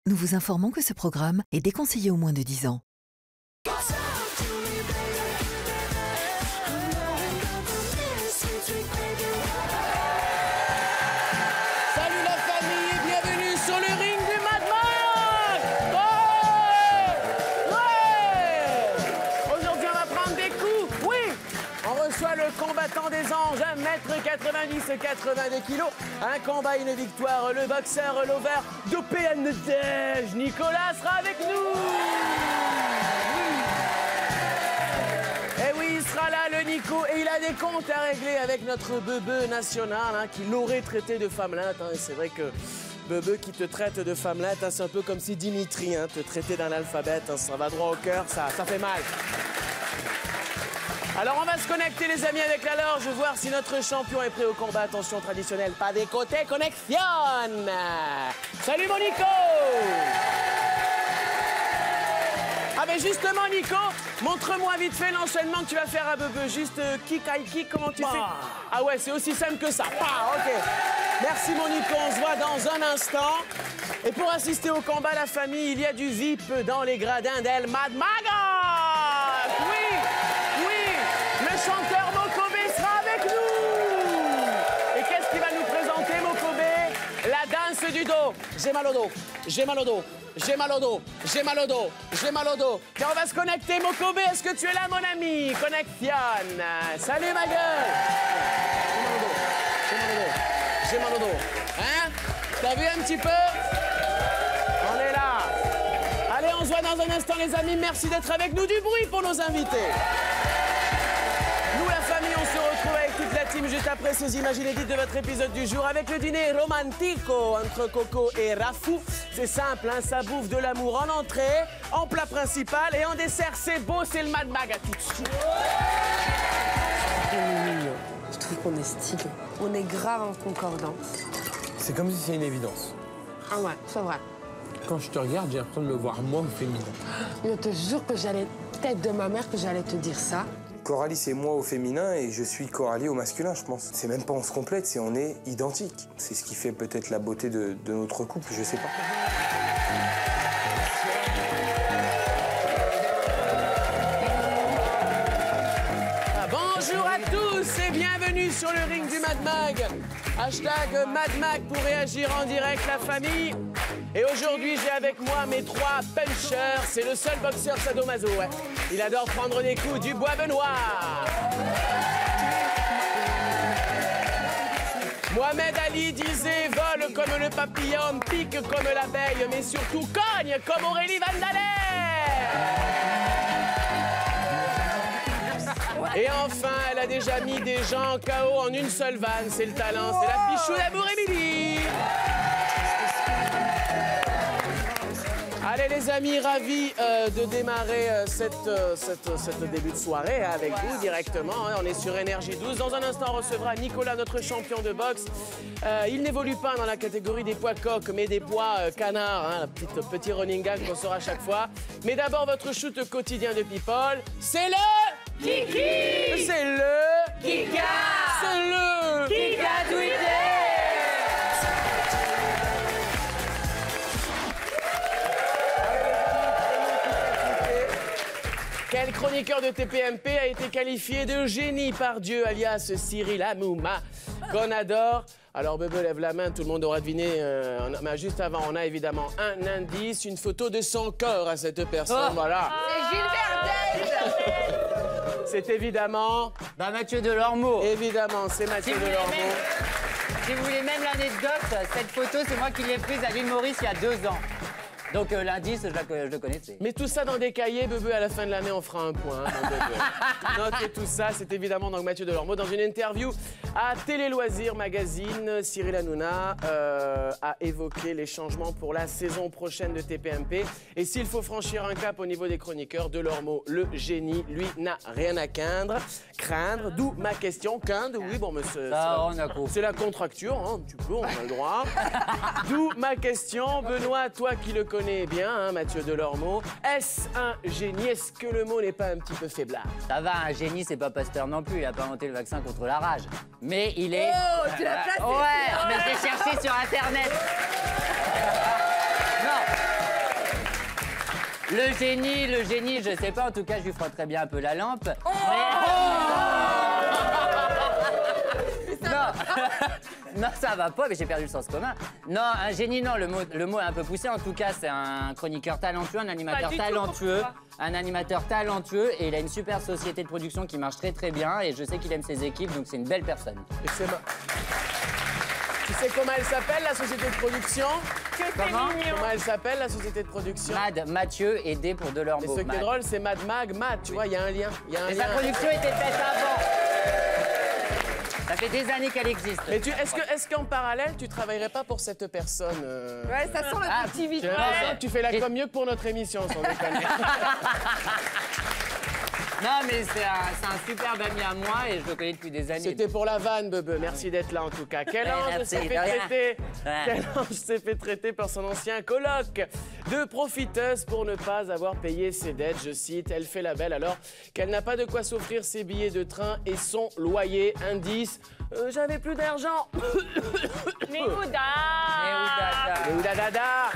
nous vous informons que ce programme est déconseillé aux moins de 10 ans. Salut la famille et bienvenue sur le ring du Mad Mag. Aujourd'hui on va prendre des coups, oui. On reçoit le combattant des anges, 1m90, 82 kg. Un combat, une victoire, le boxeur l'over dopé à Nadège. Nicolas sera avec nous. Et oui, il sera là, le Nico, et il a des comptes à régler avec notre bebe national hein, qui l'aurait traité de femmelette. Hein. C'est vrai que bebe qui te traite de femmelette, hein, c'est un peu comme si Dimitri hein, te traitait d'un alphabet. Hein, ça va droit au cœur, ça fait mal. Alors on va se connecter les amis avec la loge, voir si notre champion est prêt au combat. Attention traditionnel, pas des côtés, connexion. Salut mon Nico. Ah mais justement Nico, montre-moi vite fait l'enchaînement que tu vas faire à Bebe. Juste kick, high kick, comment tu fais? Ah ouais, c'est aussi simple que ça. Ok. Merci mon Nico, on se voit dans un instant. Et pour assister au combat, la famille, il y a du VIP dans les gradins d'El Mad Maga. Oui, oui, le chanteur Mokobe sera avec nous. Et qu'est-ce qu'il va nous présenter Mokobe? La danse du dos. J'ai mal au dos, j'ai mal au dos. J'ai mal au dos, j'ai mal au dos, j'ai mal au dos. Tiens, on va se connecter, Mokobe. Est-ce que tu es là, mon ami? Connexion. Salut, ma gueule. J'ai mal au dos, j'ai mal au dos, j'ai mal au dos. Hein? T'as vu un petit peu? On est là. Allez, on se voit dans un instant, les amis. Merci d'être avec nous. Du bruit pour nos invités. Nous, la famille, on se retrouve avec toute la team juste après ces images inédites de votre épisode du jour avec le dîner romantico entre Coco et Rafou. C'est simple, hein, ça bouffe de l'amour en entrée, en plat principal et en dessert. C'est beau, c'est le Mad Mag à tout de suite. On est mignon. Je trouve qu'on est stylé. On est grave en concordance. C'est comme si c'est une évidence. Ah ouais, c'est vrai. Quand je te regarde, j'ai l'impression de me voir moi au féminin. Je te jure que j'allais, tête de ma mère, que j'allais te dire ça. Coralie, c'est moi au féminin et je suis Coralie au masculin, je pense. C'est même pas on se complète, c'est on est identique. C'est ce qui fait peut-être la beauté de notre couple, je sais pas. Bonjour à tous et bienvenue sur le ring du Mad Mag. Hashtag Mad Mag pour réagir en direct, la famille. Et aujourd'hui, j'ai avec moi mes 3 punchers. C'est le seul boxeur sadomaso, ouais. Il adore prendre des coups du bois benoît. Mohamed Ali disait « Vole comme le papillon, pique comme l'abeille, mais surtout cogne comme Aurélie Vandalère !» Et enfin, elle a déjà mis des gens KO en une seule vanne. C'est le talent, c'est la pichou d'amour Émilie. Allez les amis, ravis de démarrer cette début de soirée avec vous directement. On est sur Énergie 12. Dans un instant, on recevra Nicolas, notre champion de boxe. Il n'évolue pas dans la catégorie des poids coqs, mais des poids canards. Hein, petit running gag qu'on saura à chaque fois. Mais d'abord, votre shoot quotidien de People, c'est le... Kiki! C'est le... Kika! C'est le... Kika Twitter! Quel chroniqueur de TPMP a été qualifié de génie par Dieu, alias Cyril Hanouma, qu'on adore? Alors, Bebe lève la main, tout le monde aura deviné. Mais juste avant, on a évidemment un indice, une photo de son corps à cette personne. Voilà. C'est Gilbert Day. C'est évidemment... Mathieu Delormeau. Évidemment, c'est Mathieu Delormeau. Si vous voulez même l'anecdote, cette photo, c'est moi qui l'ai prise à l'île Maurice il y a 2 ans. Donc l'indice, je le connaissais. Mais tout ça dans des cahiers, Bebe, à la fin de l'année, on fera un point. Hein, notez tout ça, c'est évidemment donc Mathieu Delormeau. Dans une interview à Télé Loisirs Magazine, Cyril Hanouna a évoqué les changements pour la saison prochaine de TPMP. Et s'il faut franchir un cap au niveau des chroniqueurs, Delormeau, le génie, lui, n'a rien à craindre. D'où ma question. Oui, bon, monsieur. C'est la contracture, hein, un petit peu, on a le droit. D'où ma question, Benoît, toi qui le connais bien, hein, Mathieu Delormeau. Est-ce un génie? Est-ce que le mot n'est pas un petit peu faiblard? Ça va, un génie, c'est pas Pasteur non plus. Il a pas inventé le vaccin contre la rage. Mais il est... Oh, tu l'as placé. Ouais, mais j'ai cherché sur Internet. Non. Le génie, je sais pas, en tout cas, je lui frotterais bien un peu la lampe. Non, ça va pas, mais j'ai perdu le sens commun. Non, un génie, non, le mot est un peu poussé. En tout cas, c'est un chroniqueur talentueux, un animateur talentueux. Un animateur talentueux et il a une super société de production qui marche très très bien et je sais qu'il aime ses équipes, donc c'est une belle personne. Tu sais comment elle s'appelle, la société de production? Comment elle s'appelle, la société de production? Mathieu et D pour Delormeau. Et ce qui est drôle, c'est Mad, tu vois, il y a un lien. Mais sa production était faite avant. Ça fait des années qu'elle existe. Mais est-ce qu'en parallèle, tu travaillerais pas pour cette personne Ouais, ça sent l'activité. Tu fais la com mieux que pour notre émission, sans déconner. Non, mais c'est un superbe ami à moi et je le connais depuis des années. C'était pour la vanne, Bebe. Merci d'être là, en tout cas. Quel ange s'est fait traiter par son ancien coloc de profiteuse pour ne pas avoir payé ses dettes. Je cite, elle fait la belle alors qu'elle n'a pas de quoi s'offrir ses billets de train et son loyer. Indice, j'avais plus d'argent. Néouda. Dada.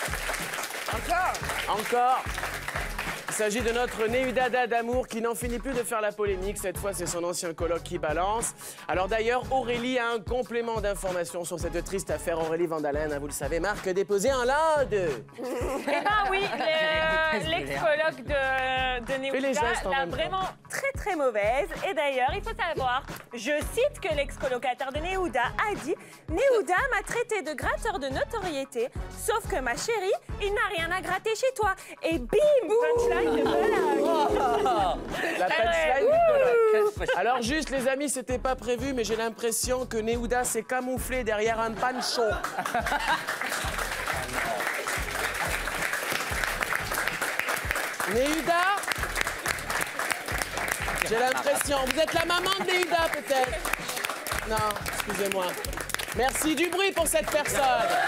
Encore. Il s'agit de notre Néudada d'amour qui n'en finit plus de faire la polémique. Cette fois, c'est son ancien coloc qui balance. Alors d'ailleurs, Aurélie a un complément d'information sur cette triste affaire. Aurélie Vandalen, vous le savez, marque déposé un laude. Eh ben oui, l'ex-coloc de Néouda l'a vraiment très mauvaise. Et d'ailleurs, il faut savoir, je cite que l'ex-colocataire de Néouda a dit « Néouda m'a traité de gratteur de notoriété, sauf que ma chérie, il n'a rien à gratter chez toi. » Et bim, punchline de coloc. La punchline du coloc. Alors juste, les amis, c'était pas prévu, mais j'ai l'impression que Néouda s'est camouflé derrière un pancho. Néouda, j'ai l'impression. Vous êtes la maman de Néouda, peut-être? Non, excusez-moi. Merci, du bruit pour cette personne.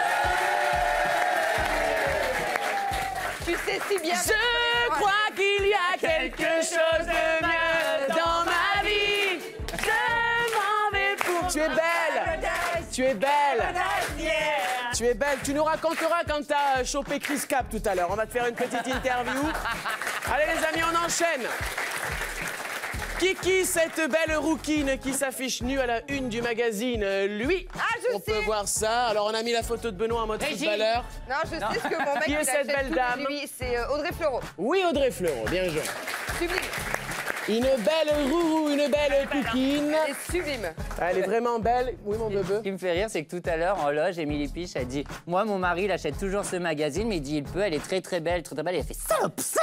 Tu sais si bien. Je crois qu'il y a quelque chose de mieux dans ma vie. Je m'en vais pour... Tu es belle. Tu es belle. Tu es belle. Tu nous raconteras quand t'as chopé Chris Cap tout à l'heure. On va te faire une petite interview. Allez les amis, on enchaîne. Kiki, cette belle rouquine qui s'affiche nue à la une du magazine, lui, on peut voir ça. Alors on a mis la photo de Benoît en mode footballeur. Non, je sais ce que mon mec Qui est cette belle dame? C'est Audrey Fleurot. Oui, Audrey Fleurot, bien joué. Sublime. Une belle rourou, une belle coquine. Elle est sublime. Elle est vraiment belle. Oui, mon bébé. Ce qui me fait rire, c'est que tout à l'heure, en loge, Émilie Piche a dit « Moi, mon mari, il achète toujours ce magazine, mais il dit « Il peut, elle est très très belle, très très belle. » Et elle fait « Salope, salope !»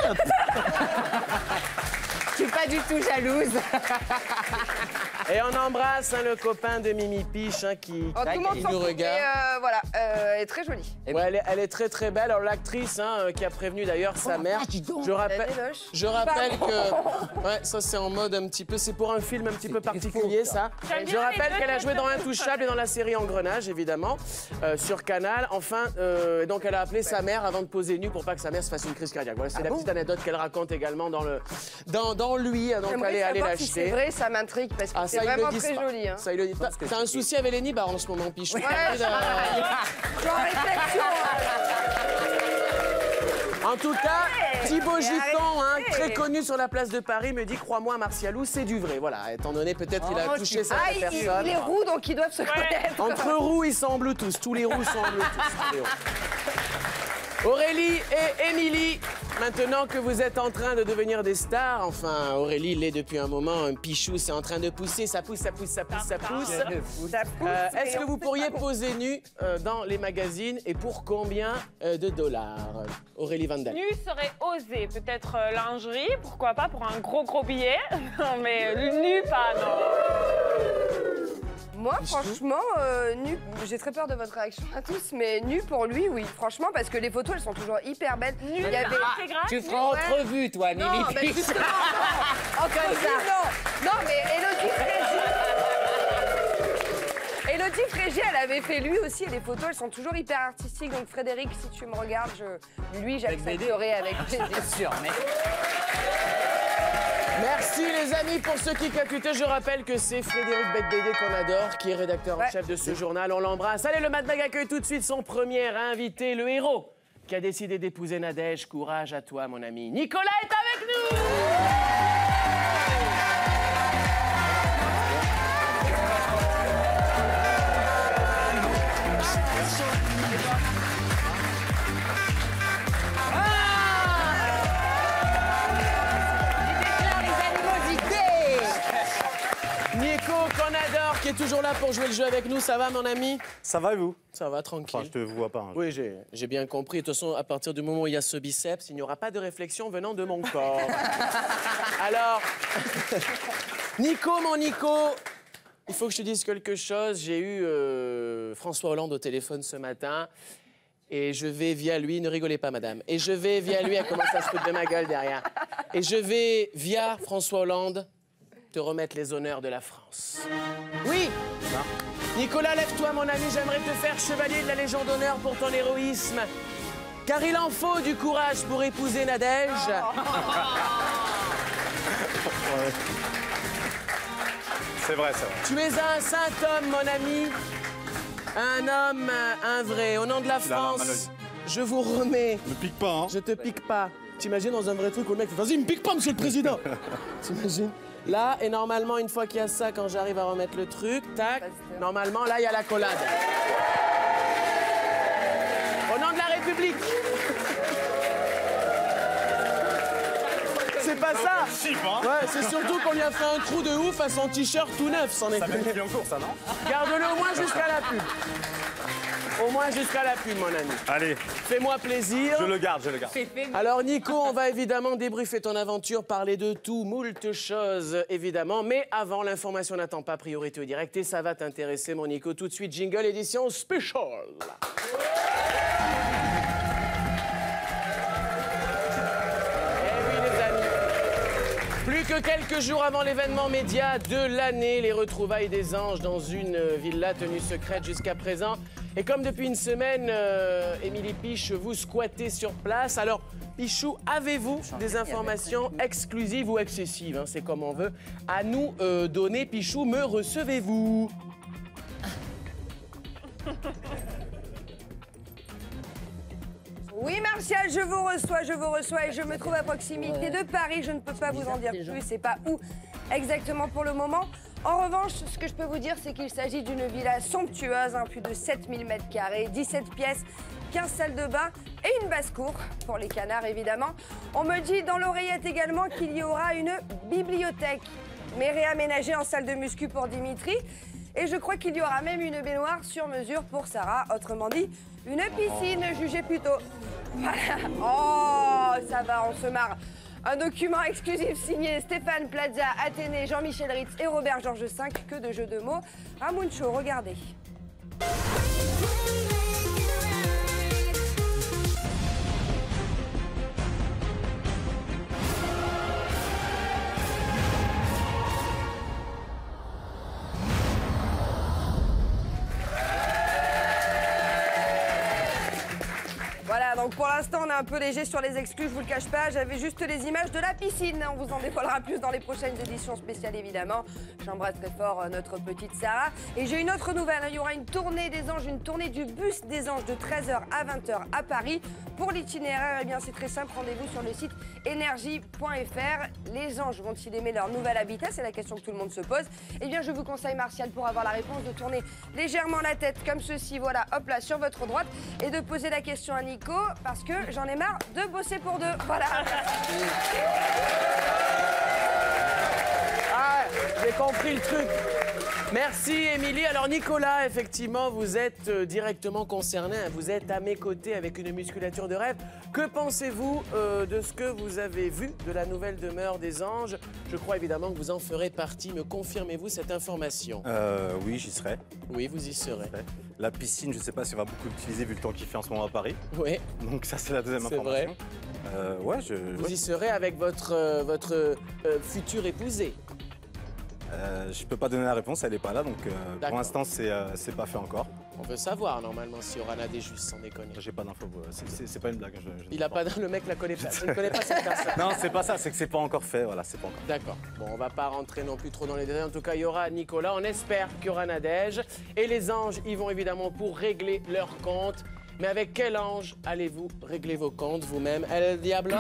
Je suis pas du tout jalouse. Et on embrasse le copain de Mimi Piche qui Tout le monde s'en nous fout, regarde. mais voilà, elle est très jolie. Ouais, elle est très très belle. Alors l'actrice qui a prévenu d'ailleurs sa mère. Je rappelle que ouais, ça c'est en mode un petit peu, c'est pour un film un petit peu particulier ça. Je rappelle qu'elle a joué dans Intouchable et dans la série Engrenage évidemment sur Canal. Enfin, donc elle a appelé sa mère avant de poser nue pour pas que sa mère se fasse une crise cardiaque. Voilà, c'est la petite anecdote qu'elle raconte également dans lui. Donc allez l'acheter. Si c'est vrai, ça m'intrigue parce que c'est vraiment très joli. Hein. Ça, il le dit. T'as un souci avec les nibards en ce moment, Pichou. Ouais, je suis en réflexion. En tout cas, Thibaut Giton, très connu sur la place de Paris, me dit « Crois-moi, Martialou, c'est du vrai ». Voilà, étant donné peut-être qu'il a touché cette personne. Il est roux, donc ils doivent se connaître. Entre roux, ils sont en Bluetooth. Tous les roux sont en Bluetooth. Aurélie et Émilie, maintenant que vous êtes en train de devenir des stars, enfin Aurélie l'est depuis un moment, un Pichou c'est en train de pousser, ça pousse. Est-ce que vous pourriez poser nu dans les magazines et pour combien de dollars? Aurélie Vandalen. Nu serait osé, peut-être lingerie, pourquoi pas pour un gros billet. Non mais nu pas, non. Moi, franchement, nu, j'ai très peur de votre réaction à tous, mais nu pour lui, oui. Franchement, parce que les photos, elles sont toujours hyper belles. Nu, il y avait... Tu feras entrevue, toi, Émilie. Non, mais justement, non. Entrevue, non. Non, mais Élodie Frégé, elle avait fait lui aussi, et les photos, elles sont toujours hyper artistiques. Donc Frédéric, si tu me regardes, lui, j'accepterai avec plaisir. C'est sûr, mais... Merci les amis pour ceux qui capitaient. Je rappelle que c'est Frédéric Becbédé qu'on adore, qui est rédacteur en chef de ce journal. On l'embrasse. Allez, le Mad Mag accueille tout de suite son premier invité, le héros qui a décidé d'épouser Nadège. Courage à toi, mon ami. Nicolas est avec nous. Nico, qu'on adore, qui est toujours là pour jouer le jeu avec nous. Ça va, mon ami? Ça va et vous? Ça va, tranquille. Enfin, je te vois pas. Hein. Oui, j'ai bien compris. De toute façon, à partir du moment où il y a ce biceps, il n'y aura pas de réflexion venant de mon corps. Alors, Nico, mon Nico, il faut que je te dise quelque chose. J'ai eu François Hollande au téléphone ce matin. Et je vais via lui, ne rigolez pas, madame. Et je vais via lui, elle commence à se foutre de ma gueule derrière. Et je vais via François Hollande te remettre les honneurs de la France. Oui. Nicolas, lève-toi, mon ami. J'aimerais te faire chevalier de la Légion d'honneur pour ton héroïsme. Car il en faut du courage pour épouser Nadège. Ouais. C'est vrai, c'est vrai. Tu es un saint homme, mon ami. Un homme, un vrai. Au nom de la France, je vous remets. Ne pique pas, hein. Je te pique pas. T'imagines dans un vrai truc où le mec fait vas-y, me pique pas, monsieur le président. T'imagines? Là, et normalement, une fois qu'il y a ça, quand j'arrive à remettre le truc, tac, normalement, là, il y a la collade. Au nom de la République. C'est pas ça. Ouais, c'est surtout qu'on lui a fait un trou de ouf à son t-shirt tout neuf, c'en est. Ça met en cours, ça, non? Garde-le au moins jusqu'à la pub. Au moins jusqu'à la pub, mon ami. Allez. Fais-moi plaisir. Je le garde, je le garde. Alors, Nico, on va évidemment débriefer ton aventure, parler de tout, moult choses, évidemment. Mais avant, l'information n'attend pas, priorité au direct. Et ça va t'intéresser, mon Nico. Tout de suite, jingle édition special. Plus que quelques jours avant l'événement média de l'année, les retrouvailles des anges dans une villa tenue secrète jusqu'à présent. Et comme depuis une semaine, Émilie Piche, vous squattez sur place. Alors, Pichou, avez-vous des informations exclusives ou excessives, hein, c'est comme on veut, à nous donner? Pichou, me recevez-vous? Oui, Martial, je vous reçois et je me trouve à proximité de Paris. Je ne peux pas vous en dire plus, c'est pas où exactement pour le moment. En revanche, ce que je peux vous dire, c'est qu'il s'agit d'une villa somptueuse, hein, plus de 7000 m², 17 pièces, 15 salles de bain et une basse-cour, pour les canards évidemment. On me dit dans l'oreillette également qu'il y aura une bibliothèque, mais réaménagée en salle de muscu pour Dimitri. Et je crois qu'il y aura même une baignoire sur mesure pour Sarah, autrement dit, une piscine, jugez plutôt. Voilà. Oh, ça va, on se marre. Un document exclusif signé Stéphane Plaza, Athénée, Jean-Michel Ritz et Robert Georges V. Que de jeux de mots. Ramuncho, regardez. Voilà, donc pour l'instant, on est un peu léger sur les exclus, je vous le cache pas. J'avais juste les images de la piscine. On vous en dévoilera plus dans les prochaines éditions spéciales, évidemment. J'embrasse très fort notre petite Sarah. Et j'ai une autre nouvelle. Il y aura une tournée des anges, une tournée du bus des anges de 13h à 20h à Paris. Pour l'itinéraire, eh bien, c'est très simple. Rendez-vous sur le site énergie.fr. Les anges vont-ils aimer leur nouvel habitat? C'est la question que tout le monde se pose. Eh bien, je vous conseille, Martial, pour avoir la réponse, de tourner légèrement la tête comme ceci. Voilà, hop là, sur votre droite. Et de poser la question à Nico, parce que j'en ai marre de bosser pour deux. Voilà. Ah, j'ai compris le truc. Merci, Émilie. Alors, Nicolas, effectivement, vous êtes directement concerné. Vous êtes à mes côtés avec une musculature de rêve. Que pensez-vous de ce que vous avez vu de la nouvelle demeure des anges? Je crois évidemment que vous en ferez partie. Me confirmez-vous cette information? Oui, j'y serai. Oui, vous y serez. La piscine, je ne sais pas si on va beaucoup l'utiliser vu le temps qu'il fait en ce moment à Paris. Oui. Donc ça, c'est la deuxième information. Vrai. Ouais, vous y serez avec votre future épousée? Je peux pas donner la réponse, elle n'est pas là, donc pour l'instant, c'est pas fait encore. On veut savoir, normalement, s'il y aura là des justes, sans déconner. J'ai pas d'infos, c'est pas une blague. Il a pas, le mec la connaît pas, je ne connais pas cette personne. Non, c'est pas ça, c'est que c'est pas encore fait, voilà, c'est pas encore. D'accord, bon, on va pas rentrer non plus trop dans les détails. En tout cas, il y aura Nicolas, on espère qu'il y aura Nadège. Et les anges, ils vont évidemment pour régler leur compte. Mais avec quel ange allez-vous régler vos comptes vous-même? El Diablo?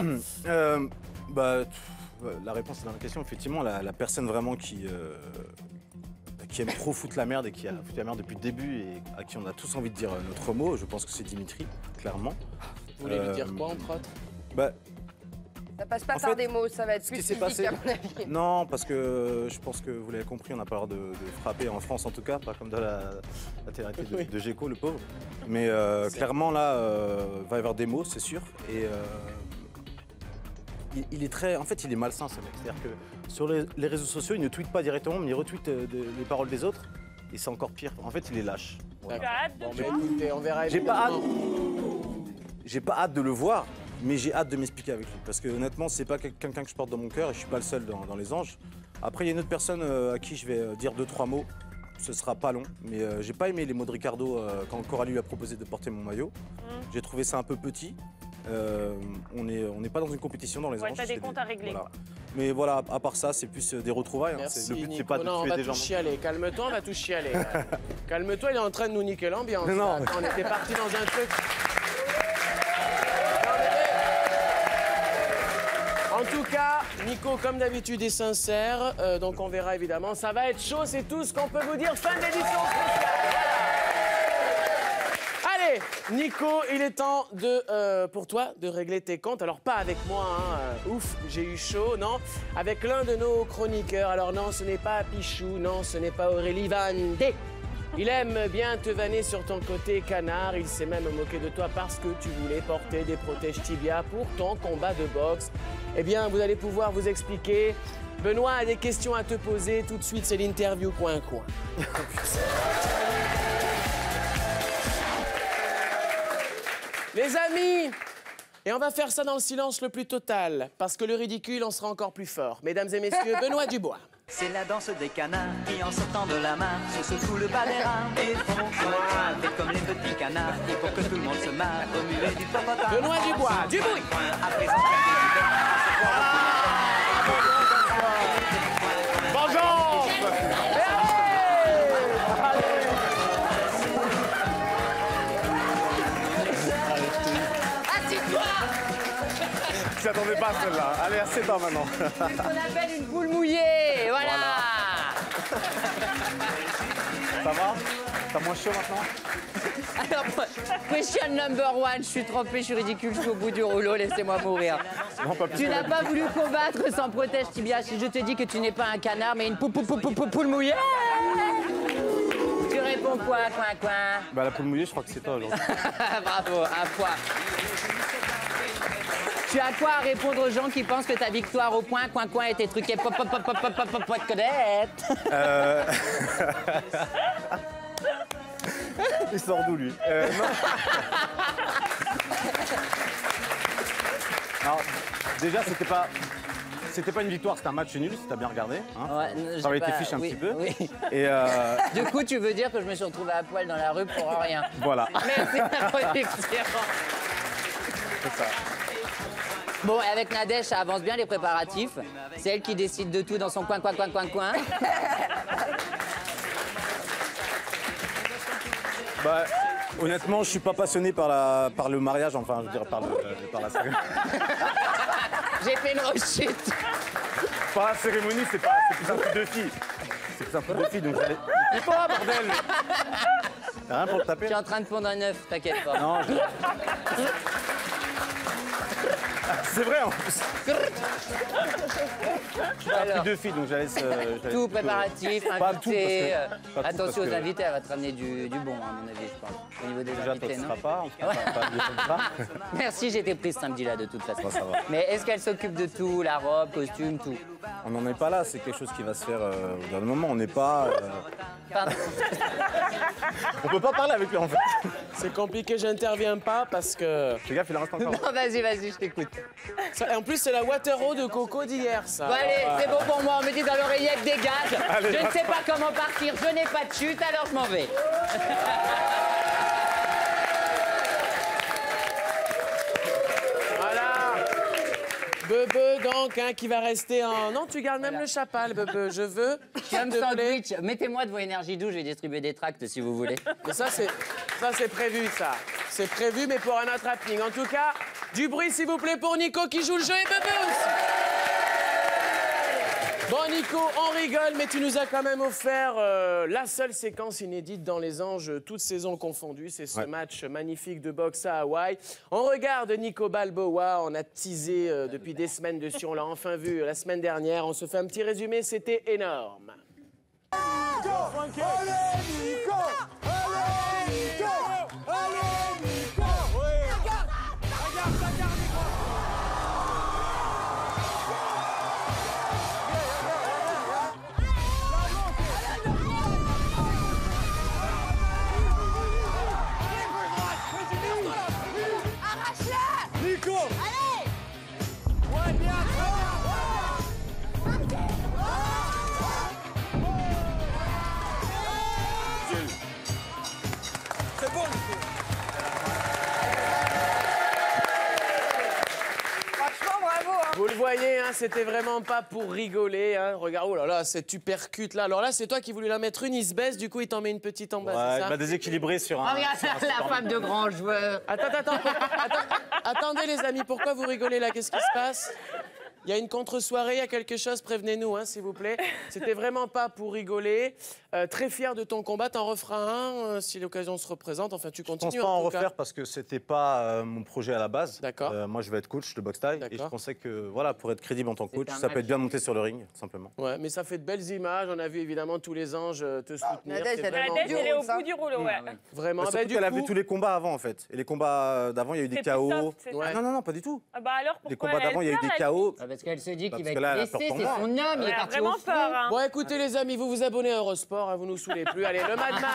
La réponse est dans la question. Effectivement, la personne vraiment qui aime trop foutre la merde et qui a foutu la merde depuis le début et à qui on a tous envie de dire notre mot, je pense que c'est Dimitri, clairement. Vous voulez lui dire quoi, entre autres? Ça passe pas par des mots, ça va être plus physique à mon avis. Non, parce que je pense que vous l'avez compris, on n'a pas l'air de frapper en France en tout cas, pas comme dans la télé-réalité de Géco, le pauvre. Mais clairement là, va y avoir des mots, c'est sûr. Et il est très, en fait, il est malsain ce mec. C'est-à-dire que sur les réseaux sociaux, il ne tweete pas directement, mais il retweet les paroles des autres. Et c'est encore pire. En fait, il est lâche. Voilà. Bon, mais écoutez, on verra. J'ai pas hâte de le voir. Mais j'ai hâte de m'expliquer avec lui, parce que honnêtement, c'est pas quelqu'un que je porte dans mon cœur et je suis pas le seul dans les anges. Après, il y a une autre personne à qui je vais dire 2-3 mots. Ce sera pas long, mais j'ai pas aimé les mots de Ricardo quand Coralie lui a proposé de porter mon maillot. J'ai trouvé ça un peu petit. On n'est pas dans une compétition dans les anges. T'as des comptes à régler. Voilà. Mais voilà, à part ça, c'est plus des retrouvailles. Merci, le but, c'est pas de tuer des gens. Chialer. Calme-toi, on va tout chialer. Calme-toi, il est en train de nous niquer l'ambiance. Non. On était parti dans un truc. En tout cas, Nico, comme d'habitude, est sincère. Donc on verra évidemment. Ça va être chaud, c'est tout ce qu'on peut vous dire. Fin de l'édition spéciale. Allez, Nico, il est temps pour toi de régler tes comptes. Alors pas avec moi, hein. Ouf, j'ai eu chaud, non. Avec l'un de nos chroniqueurs. Alors non, ce n'est pas Pichou, non, ce n'est pas Aurélie Vandé. Il aime bien te vanner sur ton côté canard. Il s'est même moqué de toi parce que tu voulais porter des protèges tibia pour ton combat de boxe. Eh bien, vous allez pouvoir vous expliquer. Benoît a des questions à te poser. Tout de suite, c'est l'interview coin. Les amis, et on va faire ça dans le silence le plus total, parce que le ridicule en sera encore plus fort. Mesdames et messieurs, Benoît Dubois. C'est la danse des canards qui, en sortant de la mare, se secouent le bas des reins et font coin, fait comme les petits canards. Et pour que tout le monde se marre, remuer du popotin. Benoît Dubois, du bruit. Bonjour. Je m'attendais pas à celle-là. Allez, assieds-toi maintenant. C'est ce qu'on appelle une boule mouillée, voilà. Ça va? T'as moins chaud maintenant? Alors, question number one, je suis trompée, je suis ridicule, je suis au bout du rouleau, laissez-moi mourir. Tu n'as pas voulu combattre sans protège tibia. Si je te dis que tu n'es pas un canard, mais une poule mouillée. Tu réponds quoi, coin? Bah la poule mouillée, je crois que c'est toi aujourd'hui. Bravo, un point. Tu as quoi à répondre aux gens qui pensent que ta victoire au point, coin était truquée connaître. Il sort d'où lui? Non. Alors, déjà, c'était pas une victoire, c'était un match nul, si t'as bien regardé. Hein. Ouais, j'avais été fiche un petit peu. Oui. Et Du coup, tu veux dire que je me suis retrouvée à poil dans la rue pour rien. Voilà. Merci la production. C'est ça. Bon, et avec Nadège, ça avance bien les préparatifs. C'est elle qui décide de tout dans son coin. Bah, honnêtement, je suis pas passionné par le mariage, enfin, je veux dire, par la cérémonie. J'ai fait une rechute. Pas la cérémonie, c'est plus un truc de fille. C'est plus un truc de fille, donc j'allais... C'est pas, bordel! Y'a rien pour le taper? Tu es en train de pondre un œuf, t'inquiète pas. Non, c'est vrai en plus. Alors, deux filles, donc j'allais tout préparatif, invité. Attention aux parce que- invités, elle va te ramener du bon, à mon avis, je pense. Au niveau des Déjà, toi, invités, tu non seras pas, on fera pas. Merci, j'étais prise samedi-là, de toute façon. Bon, ça va. Mais est-ce qu'elle s'occupe de tout, la robe, costume, tout? On n'en est pas là, c'est quelque chose qui va se faire au dernier moment. On n'est pas. Pardon. On peut pas parler avec lui en fait. C'est compliqué, j'interviens pas parce que... Fais gaffe, il en reste encore. Non, vas-y, je t'écoute. En plus, c'est la Waterloo de Coco d'hier, ça. Bon, allez, c'est bon pour moi, on me dit dans l'oreillette, dégage. Allez, Je ne va. sais pas comment partir, je n'ai pas de chute, alors je m'en vais. Voilà. Bebe, donc, hein, qui va rester en... Non, tu gardes même le chapal, Bebe. Je veux, Comme s'il te plaît. sandwich, mettez-moi de vos énergies douces, je vais distribuer des tracts si vous voulez. Mais ça, c'est prévu, ça. C'est prévu, mais pour un autre happening. En tout cas, du bruit, s'il vous plaît, pour Nico qui joue le jeu et Bebe aussi. Bon, Nico, on rigole, mais tu nous as quand même offert la seule séquence inédite dans Les Anges, toutes saisons confondues. C'est ce match magnifique de boxe à Hawaï. On regarde Nico Balboa, on a teasé depuis des semaines dessus, on l'a enfin vu la semaine dernière. On se fait un petit résumé, c'était énorme. Nico, allez, Nico, allez, Nico, allez, Nico. Regarde, regarde, Nico. Nico! Allez! Ouais, bien, très bien! C'est bon, Nico! Franchement, bravo, hein. Vous le voyez, hein, c'était vraiment pas pour rigoler. Hein. Regarde, oh là là, cette uppercut là. Alors là, c'est toi qui voulais la mettre une, il se baisse, du coup, il t'en met une petite en bas, c'est Il ça? m'a déséquilibré sur un... Regarde la femme de grand joueur. Attendez les amis, pourquoi vous rigolez là? Qu'est-ce qui se passe? Il y a une contre-soirée, il y a quelque chose, prévenez-nous, hein, s'il vous plaît. C'était vraiment pas pour rigoler. Très fier de ton combat, t'en referas un si l'occasion se représente. Enfin, tu continues. Je pense pas en refaire parce que c'était pas mon projet à la base. D'accord. Moi, je vais être coach de boxe thaï et je pensais que, voilà, pour être crédible en tant que coach, ça peut être bien monté sur le ring, tout simplement. Ouais, mais ça fait de belles images. On a vu évidemment tous les anges te soutenir. Nadège, C'est elle vraiment Elle est au bout du rouleau, ouais. Vraiment. Bah, surtout du qu'elle a coup- vu tous les combats avant, en fait. Et les combats d'avant, il y a eu des C'est plus KO. soft, c'est ça. Ouais. Non, non, non, pas du tout. Ah bah alors pourquoi Les combats d'avant, il y a eu des KO. Parce qu'elle se dit Parce qu'il va que là, elle a être peur blessé, pour c'est moi. son homme, il est Elle a parti au vraiment front. peur, hein. Bon, écoutez les amis, vous vous abonnez à Eurosport, hein, vous nous saoulez plus. Allez, le Mad Mag.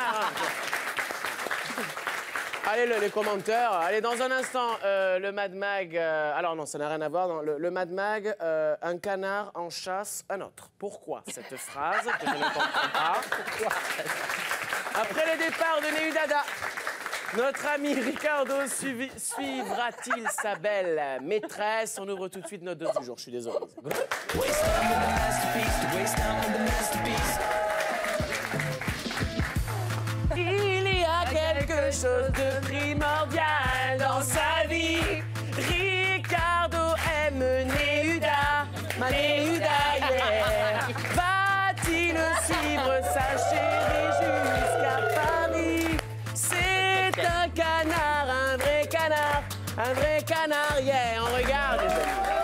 Allez, les commentaires. Allez, dans un instant, le Mad Mag... alors non, ça n'a rien à voir. Non, le Mad Mag, un canard en chasse un autre. Pourquoi cette phrase que je ne comprends pas? Après le départ de Neudada, notre ami Ricardo suivra-t-il sa belle maîtresse? On ouvre tout de suite notre dose du jour. Je suis désolé. Il y a quelque chose de primordial dans sa vie. Ricardo aime Nehuda, ma Nehuda, yeah. Va-t-il suivre sa chérie jusqu'à Paris? C'est un canard, un vrai canard, yeah. On regarde, les amis.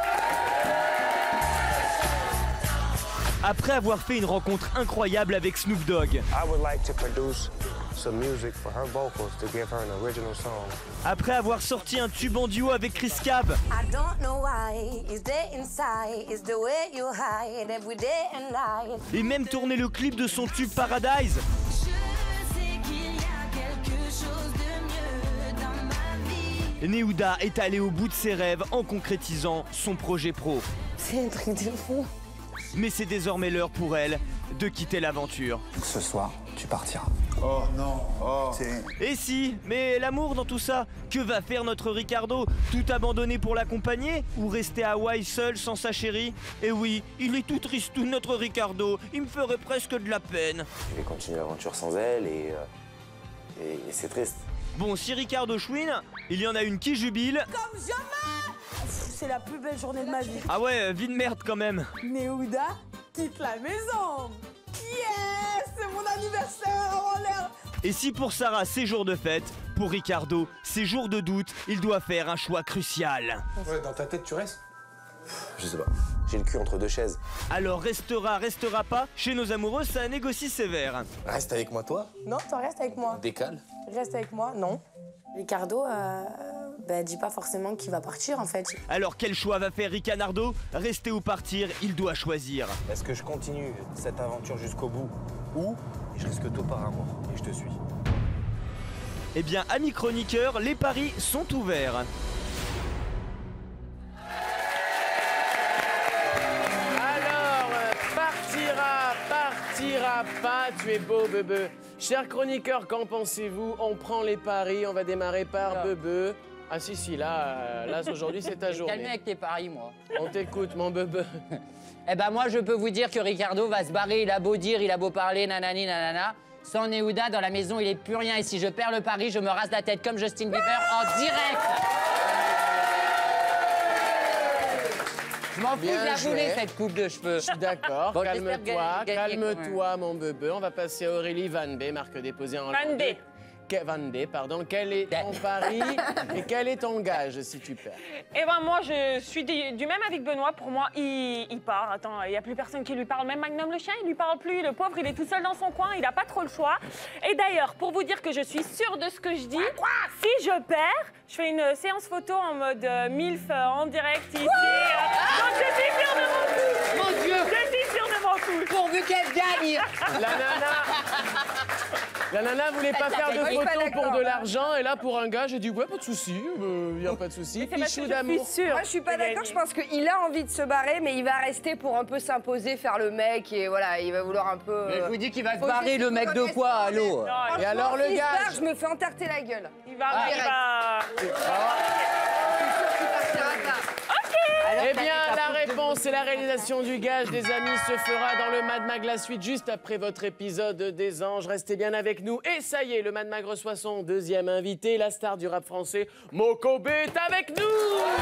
Après avoir fait une rencontre incroyable avec Snoop Dogg, I would like to produce some music for her vocals to give her an original song. après avoir sorti un tube en duo avec Chris Cab, I don't know why, it's there inside, it's the way you hide every day and night. et même tourné le clip de son tube Paradise, Je sais qu'il y a quelque chose de mieux dans ma vie. Nehuda est allée au bout de ses rêves en concrétisant son projet pro. C'est un truc de fou. Mais c'est désormais l'heure pour elle de quitter l'aventure. Ce soir, tu partiras. Oh non, oh. Et si, mais l'amour dans tout ça, que va faire notre Ricardo? Tout abandonner pour l'accompagner? Ou rester à Hawaï seul sans sa chérie? Et oui, il est tout tristou notre Ricardo, il me ferait presque de la peine. Je vais continuer l'aventure sans elle et c'est triste. Bon, si Ricardo chouine, il y en a une qui jubile. Comme jamais! C'est la plus belle journée de ma vie. Ah ouais, vie de merde quand même. Nehuda quitte la maison. Yes! C'est mon anniversaire en l'air. Et si pour Sarah c'est jour de fête, pour Ricardo c'est jour de doute, il doit faire un choix crucial. Ouais, dans ta tête, tu restes? Je sais pas. J'ai le cul entre deux chaises. Alors restera pas, chez nos amoureux ça négocie sévère. Reste avec moi, toi. Non, toi reste avec moi. Décale. Reste avec moi, non. Ricardo, dit pas forcément qu'il va partir en fait. Alors quel choix va faire Ricanardo? Rester ou partir, il doit choisir. Est-ce que je continue cette aventure jusqu'au bout ou je risque tôt par un mort et je te suis? Eh bien, amis chroniqueurs, les paris sont ouverts. Alors, partira pas, tu es beau, Bebe. Chers chroniqueurs, qu'en pensez-vous? On prend les paris, on va démarrer par Bebe. Ah si, là aujourd'hui c'est ta journée. Calme avec tes paris, moi. On t'écoute, mon Bebe. Eh ben moi, je peux vous dire que Ricardo va se barrer, il a beau dire, il a beau parler, nanani, nanana. Sans Néouda, dans la maison, il est plus rien. Et si je perds le pari, je me rase la tête comme Justin Bieber en direct. Je m'en fous, je la voulais, cette coupe de cheveux. Je suis d'accord. Bon, calme-toi, gagner, calme-toi, mon bebé. On va passer à Aurélie Van B, marque déposée en Van B. Van D, pardon. Quel est ton pari et quel est ton gage si tu perds? Eh ben moi, je suis du même avec Benoît. Pour moi, il part. Attends, il n'y a plus personne qui lui parle. Même Magnum le chien, il lui parle plus. Le pauvre, il est tout seul dans son coin. Il n'a pas trop le choix. Et d'ailleurs, pour vous dire que je suis sûre de ce que je dis, si je perds, je fais une séance photo en mode MILF en direct ici. Donc je suis sûre de mon coup. Mon Dieu. Je suis sûre de mon coup. Pourvu qu'elle gagne. La nana voulait pas faire de photos pour de l'argent et là pour un gars j'ai dit ouais pas de souci, y a pas de souci. Fichou d'amour. Moi je suis pas d'accord, je pense qu'il a envie de se barrer mais il va rester pour un peu s'imposer, faire le mec et voilà, il va vouloir un peu... Mais je vous dis qu'il va se barrer le mec de quoi, allô? Et alors le gars je me fais entarter la gueule. Il va... Eh bien, la réponse et la réalisation du gage des amis se fera dans le Mad Mag la suite, juste après votre épisode des Anges. Restez bien avec nous. Et ça y est, le Mad Mag reçoit son deuxième invité, la star du rap français, Moko B est avec nous.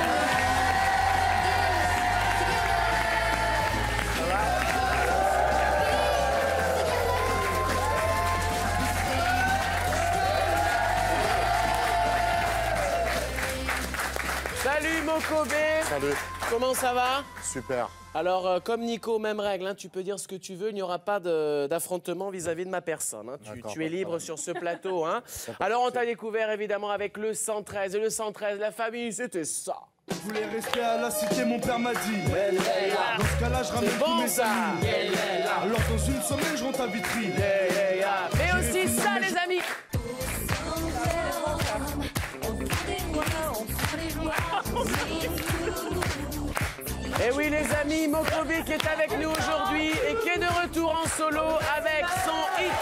Salut Moko B. Salut. Comment ça va? Super. Alors, comme Nico, même règle, hein, tu peux dire ce que tu veux, il n'y aura pas d'affrontement vis-à-vis de ma personne. Hein. Tu es libre sur ce plateau. Hein. Alors, on t'a découvert évidemment avec le 113. Et le 113, la famille, c'était ça. Je voulais rester à la cité, mon père m'a dit. Dans ce cas-là, je ramène tous mes amis. Alors, dans une semaine, je rentre à Vitry. Mais aussi ça, les amis. Et oui les amis, Moko B qui est avec nous aujourd'hui et qui est de retour en solo avec son hit.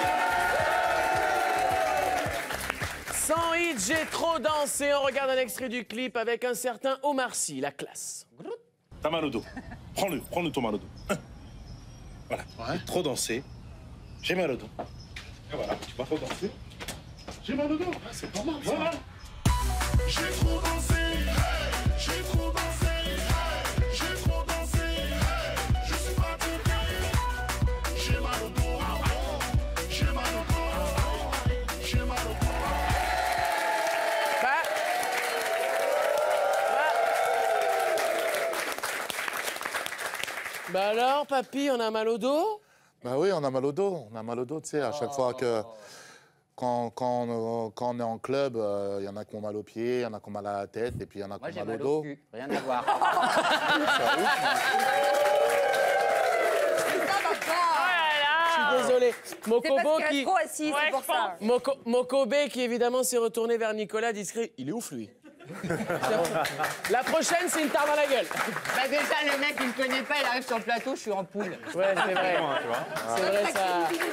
Son hit, j'ai trop dansé. On regarde un extrait du clip avec un certain Omar Sy, la classe. T'as mal au dos. Prends-le ton mal au dos. Voilà, j'ai trop dansé. J'ai mal au dos. Et voilà, tu vas trop danser. J'ai mal au dos. C'est pas mal. Voilà. J'ai trop dansé. J'ai trop dansé. Bah alors, papy, on a mal au dos? Bah oui, on a mal au dos. On a mal au dos, tu sais, à chaque fois que... Quand on est en club, il y en a qui ont mal aux pieds, il y en a qui ont mal à la tête, et puis il y en a qui ont mal au dos. Cul. Rien à voir. Je suis désolé. Mokobo qui... trop assis, c'est pour ça. Moko B qui évidemment s'est retourné vers Nicolas discret. Il est ouf lui. La prochaine, c'est une tarte dans la gueule. Bah déjà, le mec, il me connaît pas, il arrive sur le plateau, je suis en poule. Ouais, c'est vrai. C'est vrai, ça...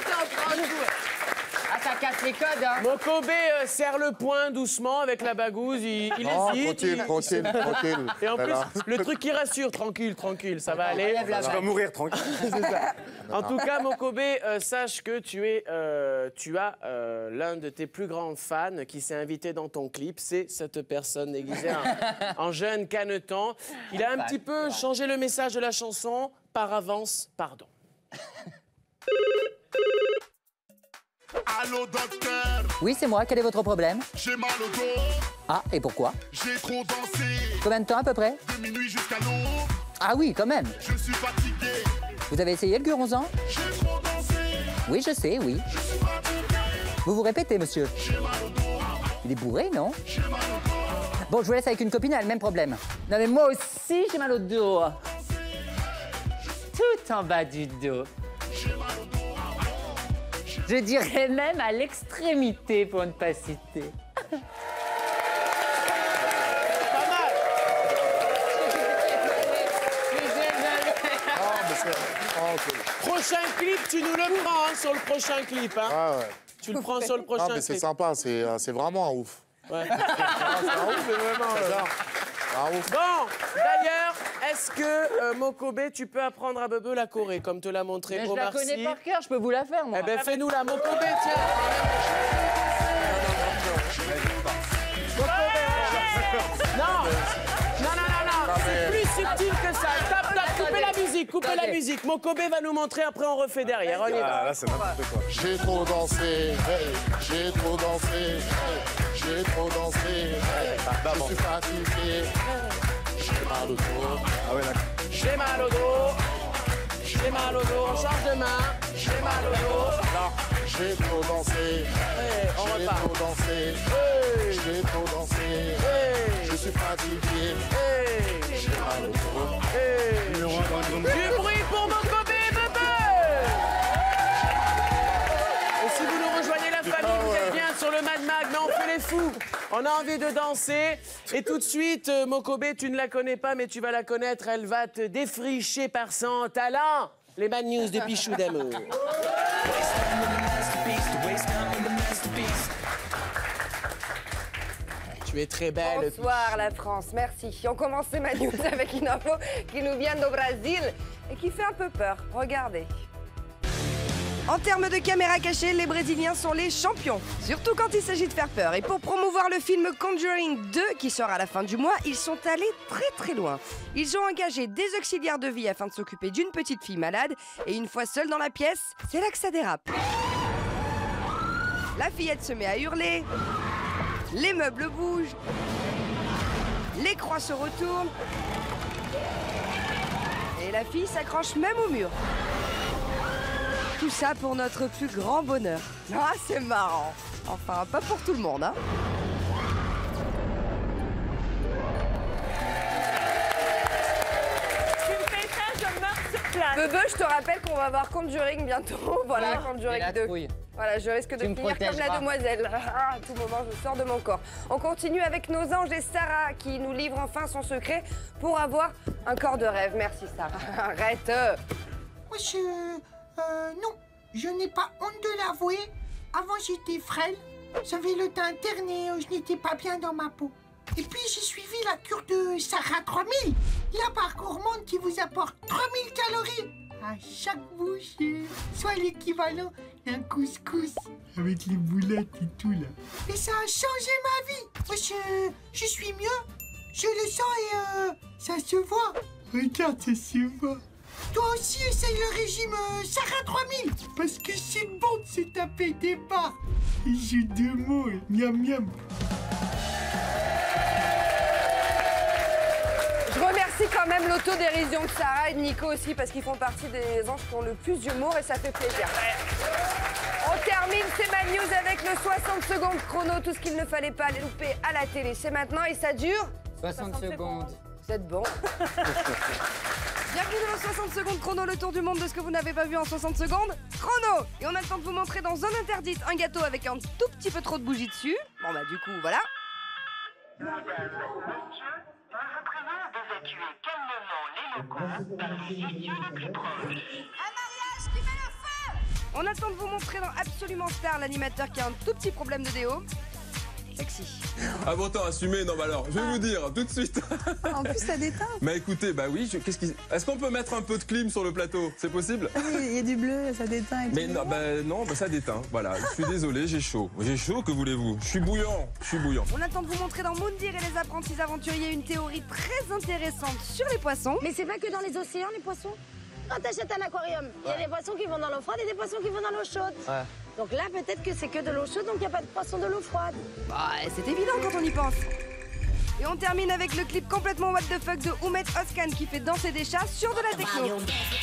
Ah, ça casse les codes, hein. Moko B serre le poing doucement avec la bagouze, il hésite. Tranquille. Et en plus, le truc qui rassure, tranquille, ça va aller. Je vais mourir tranquille. C'est ça. En tout cas, Moko B, sache que tu as l'un de tes plus grands fans qui s'est invité dans ton clip. C'est cette personne déguisée en jeune caneton. Il a un petit peu changé le message de la chanson. Par avance, pardon. Allô, docteur. Oui, c'est moi, quel est votre problème? J'ai mal au dos. Ah, et pourquoi? J'ai trop dansé. Combien de temps à peu près? De minuit jusqu'à l'aube. Ah oui, quand même. Je suis fatigué. Vous avez essayé le guronzan? J'ai trop dansé. Oui, je sais, oui. Je suis fatigué. Vous vous répétez, monsieur? J'ai mal au dos. Il est bourré, non? J'ai mal au dos. Bon, je vous laisse avec une copine, elle a le même problème. Non, mais moi aussi, j'ai mal au dos. Tout en bas du dos. J'ai mal au dos. Je dirais même à l'extrémité, pour ne pas citer. Prochain clip, tu nous le prends hein, sur le prochain clip. Hein. Ah ouais. Tu le prends sur le prochain Non, mais c'est clip. sympa, c'est vraiment un ouf. Ouais. C'est un ouf, mais vraiment. Bon, d'ailleurs, est-ce que, Mokobé, tu peux apprendre à Bebe la Corée, comme te l'a montré Mais Omar Sy? je la connais par cœur, je peux vous la faire, moi. Eh ben, fais-nous la Mokobé, tiens. Non, c'est plus subtil que ça. Tape, coupez la musique. Mokobé va nous montrer, après on refait derrière. On y va. Ah, là, c'est n'importe quoi. J'ai trop dansé, hey, j'ai trop dansé, hey, j'ai trop dansé, hey, je suis fatigué, j'ai mal au dos. Ah ouais, d'accord. J'ai mal au dos, j'ai mal au dos, on change de main, j'ai mal au dos. Non, j'ai trop dansé, on j'ai repart. trop dansé, j'ai trop dansé, je suis fatigué, j'ai mal au dos. Du bruit pour Mokobé et Bebe. Et si vous nous rejoignez la famille, vous êtes bien sur le Mad Mag, mais on fait les fous. On a envie de danser. Et tout de suite, Mokobé, tu ne la connais pas, mais tu vas la connaître. Elle va te défricher par son talent. Les Mad News de Pichou d'amour. Tu es très belle. Bonsoir la France, merci. On commence ces Mad News avec une info qui nous vient du Brésil et qui fait un peu peur. Regardez. En termes de caméras cachées, les Brésiliens sont les champions, surtout quand il s'agit de faire peur. Et pour promouvoir le film Conjuring 2, qui sort à la fin du mois, ils sont allés très loin. Ils ont engagé des auxiliaires de vie afin de s'occuper d'une petite fille malade, et une fois seule dans la pièce, c'est là que ça dérape. La fillette se met à hurler, les meubles bougent, les croix se retournent, et la fille s'accroche même au mur. Tout ça pour notre plus grand bonheur. Ah, c'est marrant. Enfin, pas pour tout le monde, hein. Tu me fais ça, je meurs sur place. Bebe, je te rappelle qu'on va voir Conjuring bientôt. Voilà, Oui, Conjuring et la 2. trouille. Voilà, je risque de Tu me finir comme la protégeras. demoiselle. Ah, à tout moment, je sors de mon corps. On continue avec nos anges et Sarah qui nous livre enfin son secret pour avoir un corps de rêve. Merci, Sarah. Arrête. Monsieur, non, je n'ai pas honte de l'avouer. Avant, j'étais frêle. J'avais le teint terne et je n'étais pas bien dans ma peau. Et puis, j'ai suivi la cure de Sarah 3000. La barre gourmande qui vous apporte 3000 calories à chaque bouchée, soit l'équivalent d'un couscous avec les boulettes et tout là. Et ça a changé ma vie. Monsieur, je suis mieux. Je le sens et ça se voit. Regarde, ça se voit. Toi aussi, essaye le régime Sarah 3000. Parce que c'est bon de se taper des barres. Et jeu de mots, miam miam. Je remercie quand même l'autodérision de Sarah et de Nico aussi parce qu'ils font partie des anges qui ont le plus d'humour et ça fait plaisir. On termine ces Mad News avec le 60 secondes chrono, tout ce qu'il ne fallait pas les louper à la télé. C'est maintenant et ça dure 60 secondes. Vous êtes bon. Bienvenue dans le 60 secondes chrono, le tour du monde de ce que vous n'avez pas vu en 60 secondes. Chrono. Et on a le temps de vous montrer dans Zone Interdite un gâteau avec un tout petit peu trop de bougies dessus. Bon bah du coup, voilà. On a le temps de vous montrer dans Absolument Star l'animateur qui a un tout petit problème de déo. Sexy. Ah bon, temps assumé, non, bah alors, je vais vous dire tout de suite. En plus, ça déteint. Bah écoutez, bah oui, est-ce qu'on peut mettre un peu de clim sur le plateau? C'est possible? Oui, il y a du bleu, ça déteint et tout. Mais non, ça déteint. Voilà, je suis désolé, j'ai chaud. J'ai chaud, que voulez-vous? Je suis bouillant, On a le temps de vous montrer dans Moundir et les apprentis aventuriers une théorie très intéressante sur les poissons. Mais c'est pas que dans les océans, les poissons. Quand t'achètes un aquarium, il y a des poissons qui vont dans l'eau froide et des poissons qui vont dans l'eau chaude. Ouais. Donc là, peut-être que c'est que de l'eau chaude, donc il n'y a pas de poissons de l'eau froide. Bah, c'est évident quand on y pense. Et on termine avec le clip complètement what the fuck de Oumet Oskan qui fait danser des chats sur de la techno.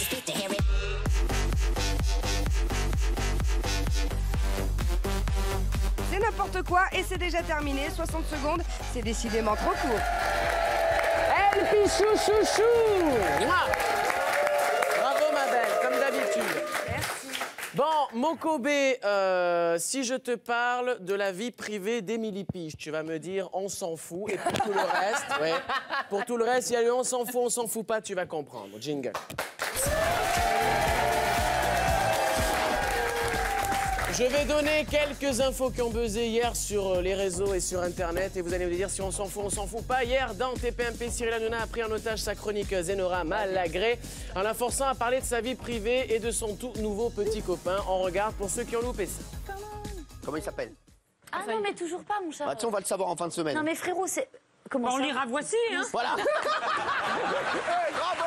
C'est n'importe quoi et c'est déjà terminé. 60 secondes, c'est décidément trop court. El Pichou Chouchou. Mouah. Bravo ma belle, comme d'habitude. Merci. Bon, Mokobé, si je te parle de la vie privée d'Émilie Piche, tu vas me dire on s'en fout. Et pour tout le reste, ouais, pour tout le reste, il y a eu on s'en fout pas, tu vas comprendre. Jingle. Je vais donner quelques infos qui ont buzzé hier sur les réseaux et sur Internet et vous allez me dire si on s'en fout pas. Hier, dans TPMP, Cyril Hanouna a pris en otage sa chronique Zenora Malagré en la forçant à parler de sa vie privée et de son tout nouveau petit copain. On regarde pour ceux qui ont loupé ça. Comment il s'appelle? Ah non, mais toujours pas, mon chat. Bah, tiens, on va le savoir en fin de semaine. Non, mais frérot, c'est. Comment On ça lira voici, hein. Voilà. Hey, bravo.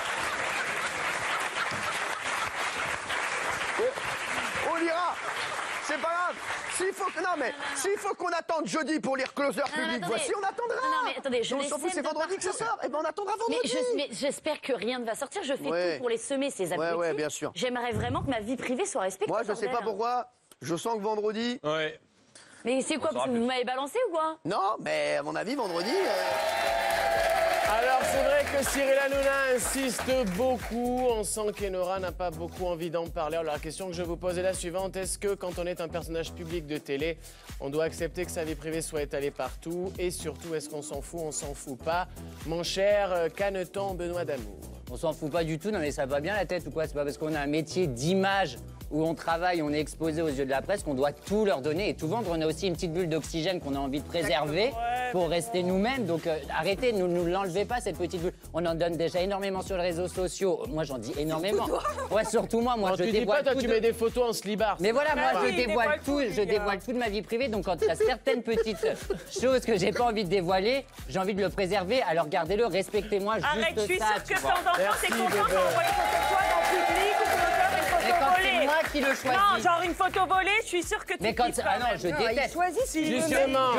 On lira. C'est pas grave. S'il faut qu'on attende jeudi pour lire Closer public, voici, on attendra. Non, mais attendez, je on s'en fout, c'est vendredi que ça sort. Eh ben, on attendra vendredi. Mais j'espère que rien ne va sortir. Je fais tout pour les semer, ces abrutis. Ouais, bien sûr. J'aimerais vraiment que ma vie privée soit respectée. Moi, je sais pas pourquoi. Je sens que vendredi. Ouais. Mais c'est quoi, parce que vous m'avez balancé ou quoi? Non, mais à mon avis, vendredi. Alors c'est vrai que Cyril Hanouna insiste beaucoup, on sent qu'Enora n'a pas beaucoup envie d'en parler. Alors la question que je vous pose est la suivante, est-ce que quand on est un personnage public de télé, on doit accepter que sa vie privée soit étalée partout? Et surtout, est-ce qu'on s'en fout, on s'en fout pas? Mon cher Caneton Benoît d'Amour. On s'en fout pas du tout, non mais ça va bien la tête ou quoi? C'est pas parce qu'on a un métier d'image où on travaille, on est exposé aux yeux de la presse, qu'on doit tout leur donner et tout vendre. On a aussi une petite bulle d'oxygène qu'on a envie de préserver pour rester nous-mêmes. Donc arrêtez, ne nous l'enlevez pas cette petite bulle. On en donne déjà énormément sur les réseaux sociaux. Moi j'en dis énormément. Ouais, surtout moi je tu dévoile dis pas, toi, tout. tu mets des photos en slibard. Mais voilà, moi Ah, je dévoile tout, de ma vie privée. Donc quand il y a certaines petites choses que j'ai pas envie de dévoiler, j'ai envie de le préserver. Alors gardez-le, respectez-moi juste ça. Arrête, je suis sûre que de tu vois. temps en temps, t'es content d'envoyer une photo de toi dans le public ou une photo volée. C'est moi qui le choisis. Non, genre une photo volée, je suis sûre que tu Mais quand kiffes ah quand non, même. je déteste. Justement.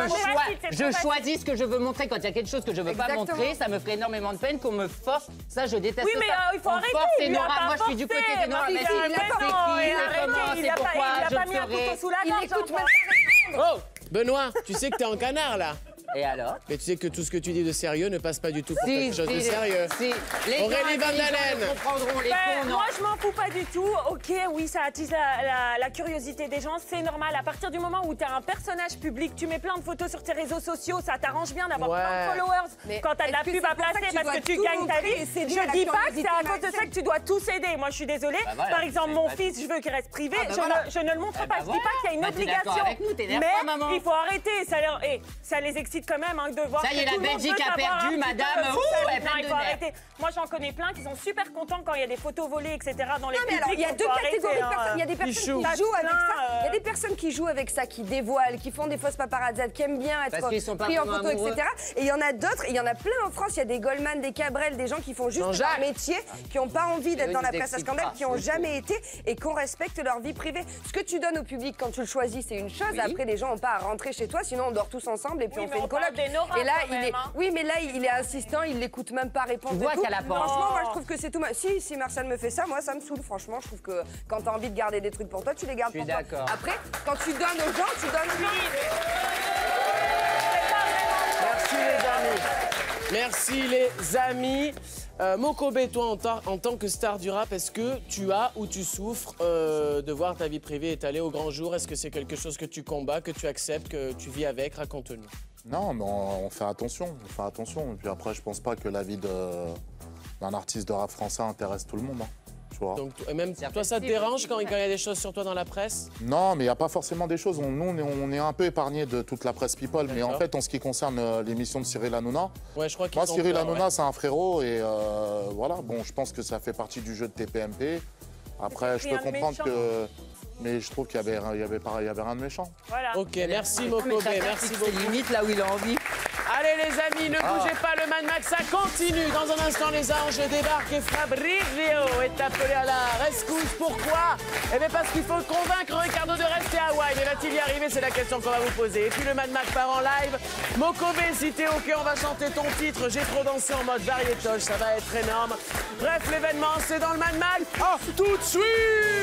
Je choisis ce que je veux montrer. Quand il y a quelque chose que je veux pas Exactement. montrer, ça me ferait énormément de peine qu'on me force. Ça, je déteste Oui, mais ça. il faut On arrêter, force il lui a Enora. pas Moi, je suis du côté forcé, d'Enora. Marie, Mais il a c'est pas qui, arrêté, c'est comment, il c'est a pas- pourquoi, il a je pas le mis un ferai. couteau sous la Il gorge, écoute enfin. Oh, Benoît, tu sais que t'es en canard là. Et alors? Mais tu sais que tout ce que tu dis de sérieux ne passe pas du tout pour Si, quelque chose de si, sérieux. si. Les Aurélie gens Van intelligents Dalen. le comprendront, les cons, non. Moi, je m'en fous pas du tout. Ok, oui, ça attise la curiosité des gens, c'est normal. À partir du moment où tu as un personnage public, tu mets plein de photos sur tes réseaux sociaux, ça t'arrange bien d'avoir plein de followers. Mais quand tu as de la est-ce que pub c'est à pour ça placer que tu parce dois que tu tout gagnes ta montrer vie, et céder à la je dis pas que curiosité c'est à cause de malsaine? ça que tu dois tout céder. Moi, je suis désolée. Bah voilà, Par exemple, mon bah, fils, je veux qu'il reste privé. Ah bah voilà. Je ne le montre Eh pas. bah Je dis pas qu'il y a une voilà. Bah, t'es d'accord obligation. avec nous, t'énerve Mais pas, maman. il faut arrêter. Ça les excite quand même de voir. Ça y est, que la tout le monde Belgique veut a savoir perdu, un petit peu madame. le Ouh, foot. elle est Non, pleine il de faut nerfs. arrêter. Moi, j'en connais plein qui sont super contents quand il y a des photos volées, etc. dans les Non, mais alors, il y a publics. deux Faut catégories de arrêter, personnes. Il y a des personnes qui jouent avec ça. Il y a des personnes qui jouent avec ça, qui dévoilent, qui font des fausses paparazzades, qui aiment bien Parce être qu'ils sont pas pris en vraiment photo, amoureux. etc. Et il y en a d'autres, il y en a plein en France. Il y a des Goldman, des Cabrel, des gens qui font juste leur métier, qui n'ont pas envie d'être eux, dans la ils presse à excitent scandale, pas, qui n'ont c'est jamais été et qu'on respecte leur vie privée. Ce que tu donnes au public quand tu le choisis, c'est une chose. Oui. Après, les gens n'ont pas à rentrer chez toi, sinon on dort tous ensemble et puis Oui, on mais fait on une parle coloc. d'Enora Et là, quand il même, est, hein. oui, mais là, il est insistant, il l'écoute même pas répondre. Tu vois et tout. qu'elle a pas Franchement, envie. moi, je trouve que c'est tout. Si Marcel me fait ça, moi, ça me saoule. Franchement, je trouve que quand t'as envie de garder des trucs pour toi, tu les gardes Je suis pour toi. d'accord. Après, quand tu donnes aux gens, tu donnes. Merci les amis. Merci les amis. Mokobé, toi, en tant que star du rap, est-ce que tu as ou tu souffres de voir ta vie privée étalée au grand jour? Est-ce que c'est quelque chose que tu combats, que tu acceptes, que tu vis avec? Raconte-nous. Non, mais on fait attention. On fait attention. Et puis après, je pense pas que la vie d'un artiste de rap français intéresse tout le monde. Hein, tu vois. Donc, et même toi, ça te dérange quand il y a des choses sur toi dans la presse? Non, mais il n'y a pas forcément des choses. Nous, on est un peu épargnés de toute la presse people. Mais en fait, en ce qui concerne l'émission de Cyril Hanouna, ouais, je crois qu'ils moi, ont Cyril peur, Hanouna, ouais. c'est un frérot. Et voilà, bon, je pense que ça fait partie du jeu de TPMP. Après, je peux rien de comprendre méchant. que... Mais je trouve qu'il y avait rien de méchant. Voilà. Ok, merci Mokobé, merci beaucoup. C'est limite là où il a envie. Allez les amis, ne bougez pas, le Mad Max, ça continue. Dans un instant, les anges débarquent et Fabrizio est appelé à la rescousse. Pourquoi? Eh bien parce qu'il faut convaincre Ricardo de rester à Hawaï. Mais va-t-il y arriver? C'est la question qu'on va vous poser. Et puis le Mad Max part en live. Mokobé, si t'es ok, on va chanter ton titre. J'ai trop dansé en mode variétoche, ça va être énorme. Bref, l'événement, c'est dans le Mad Max. Ah, tout de suite.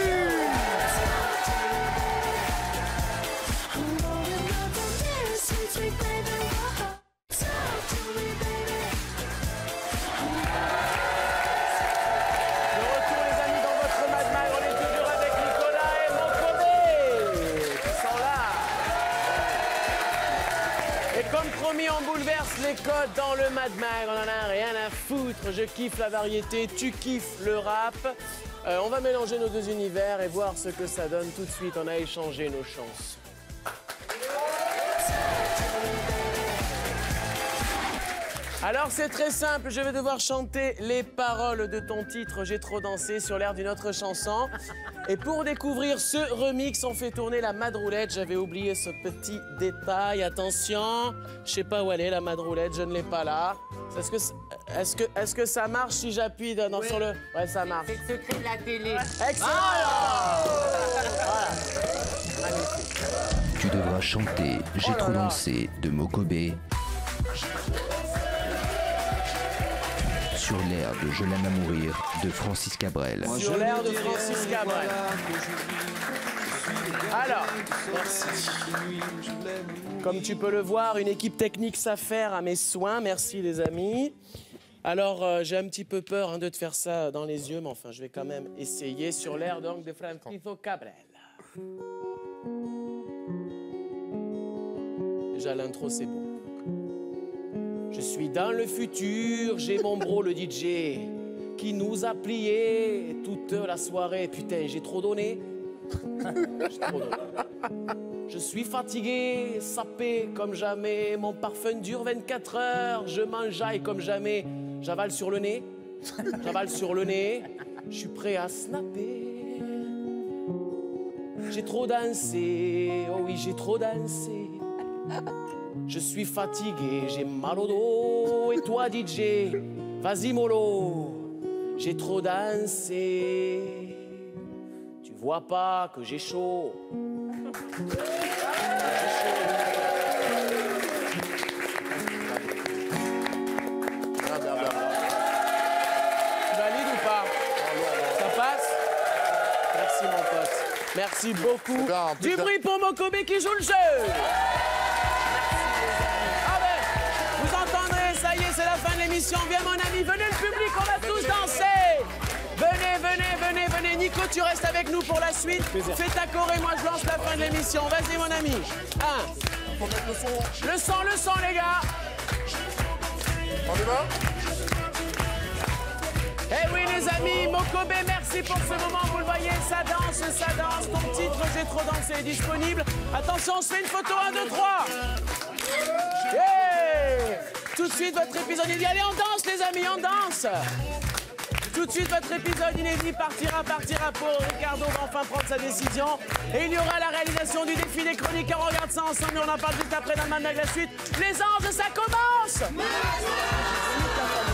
De retour les amis dans votre Mad Mag, on est toujours avec Nicolas et Mokobé qui sont là. Et comme promis, on bouleverse des codes dans le Mad Mag, on en a rien à foutre. Je kiffe la variété, tu kiffes le rap. On va mélanger nos deux univers et voir ce que ça donne tout de suite. On a échangé nos chances. Alors c'est très simple, je vais devoir chanter les paroles de ton titre J'ai trop dansé sur l'air d'une autre chanson. Et pour découvrir ce remix, on fait tourner la madroulette. J'avais oublié ce petit détail. Attention, je sais pas où elle est la madroulette, je ne l'ai pas là. Est-ce que ça marche si j'appuie sur le... Ouais, ça marche. C'est le secret de la télé. Excellent. Voilà. Tu devras chanter J'ai trop dansé de Mokobé sur l'air de Je l'aime à mourir de Francis Cabrel. Sur l'air de Francis Cabrel. Alors, merci. Comme tu peux le voir, une équipe technique s'affaire à mes soins. Merci les amis. Alors, j'ai un petit peu peur de te faire ça dans les yeux, mais enfin, je vais quand même essayer sur l'air donc de Francis Cabrel. Déjà, l'intro, c'est beau. Je suis dans le futur, j'ai mon bro le DJ qui nous a plié toute la soirée. Putain, j'ai trop donné. J'ai trop donné. Je suis fatigué, sapé comme jamais. Mon parfum dure 24 heures. Je m'enjaille comme jamais. J'avale sur le nez. J'avale sur le nez. Je suis prêt à snapper. J'ai trop dansé. Oh oui, j'ai trop dansé. Je suis fatigué, j'ai mal au dos. Et toi, DJ, vas-y, mollo. J'ai trop dansé. Tu vois pas que j'ai chaud. Tu valides ou pas? Ça passe? Merci, mon pote. Merci beaucoup. Du bruit pour Mokobé qui joue le jeu. C'est la fin de l'émission. Viens mon ami, venez le public, on va tous danser. Venez, venez, venez, venez. Nico, tu restes avec nous pour la suite. Fais ta choré, moi je lance la fin de l'émission. Vas-y mon ami. Le son les gars. On y va? Eh oui les amis, Mokobé, merci pour ce moment. Vous le voyez, ça danse. Ton titre J'ai trop dansé est disponible. Attention, on se fait une photo, 1, 2, 3. Yeah! Tout de suite, votre épisode inédit. Allez, on danse, les amis, on danse. Tout de suite, votre épisode inédit partira pour Ricardo va enfin prendre sa décision. Et il y aura la réalisation du défi des chroniqueurs. On regarde ça ensemble et on en parle juste après dans le Mad Mag la suite. Les anges, ça commence.